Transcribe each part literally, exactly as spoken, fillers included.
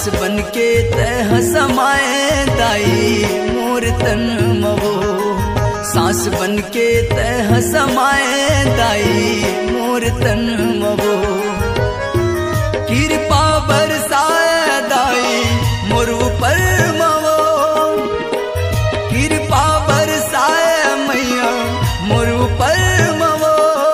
सास बन के तह समाए दाई मोर तन मवो, सास बन के तह समाए दाई मोर तन मवो। कृपा बरसाए दाई मोर ऊपर मवो, कृपा बरसाए मैया मोर ऊपर मवो।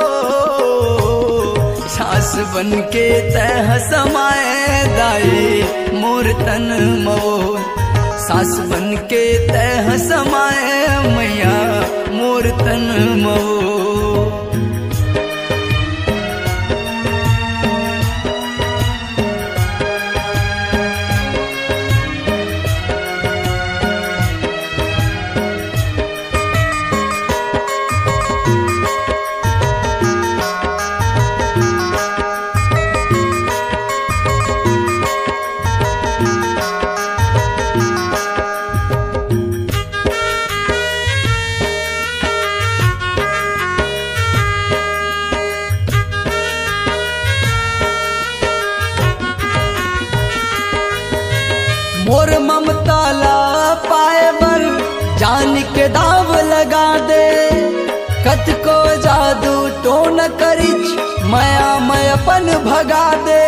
सास बन के तह समाए दाई मोर तन मवो, सास बन के तह समाए मैया मोर तन मवो। मोर ममता ला पाए बर जान के दाव लगा दे, कत को जादू तो न करिच माया मैं अपन भगा दे।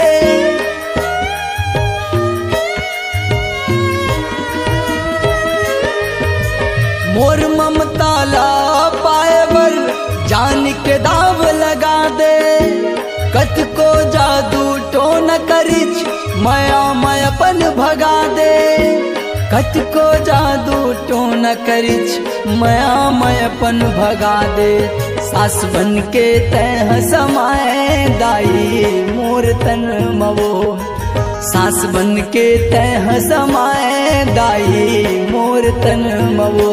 मोर ममता ला पाए बर जान के दाव लगा दे, कत को जादू तो न करिच माया मैं अपन भगा दे। कत को जादू तो न करिच माया मैं अपन भगा दे। सास बन के तह समाए दाई मोर तन मवो, सास बन के तह समाए दाई मोर तन मवो।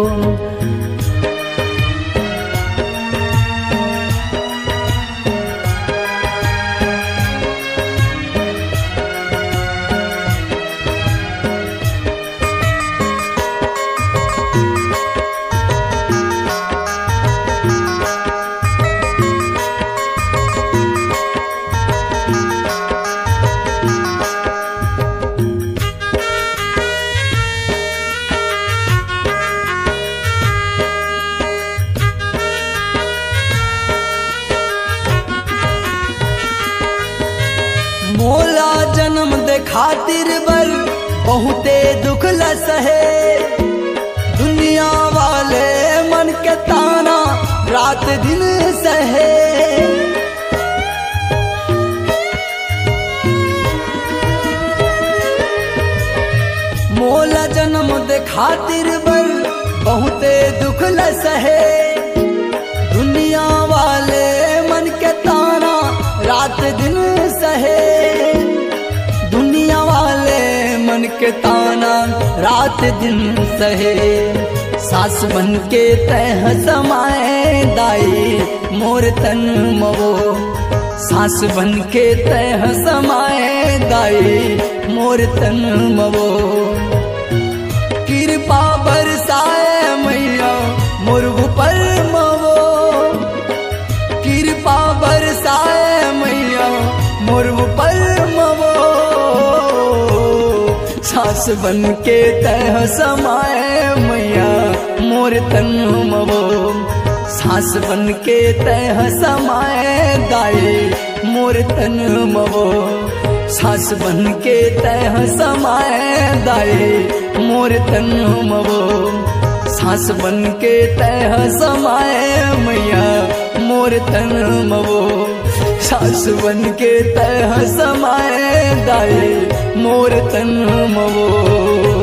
मोला जन्म दे खातिर बर बहुते दुख ल सहे, दुनिया वाले मन के ताना रात दिन सहे। मोला जन्म दे खातिर बर बहुते दुख ल सहे, दुनिया वाले मन के ताना रात दिन सहे। दुनिया वाले मन के ताना रात दिन सहे। सास बन के तह समाए दाई मोर तन मवो, सास बन के तह समाए दाई मोर तन मवो। कृपा बरसाए मैया मोर ऊपर मवो, कृपा बरसाए मैया मोर ऊपर मवो। सास बन के तह समाए मैया मोर तन मवो, सास बन के तह समाए दाई मोर तन मवो। सास बन के तह समाए दाई मोर तन मवो, सास बन के तह समाए मैया मोर तन मवो। सास बन के तह समाए दाई मोर तन मवो।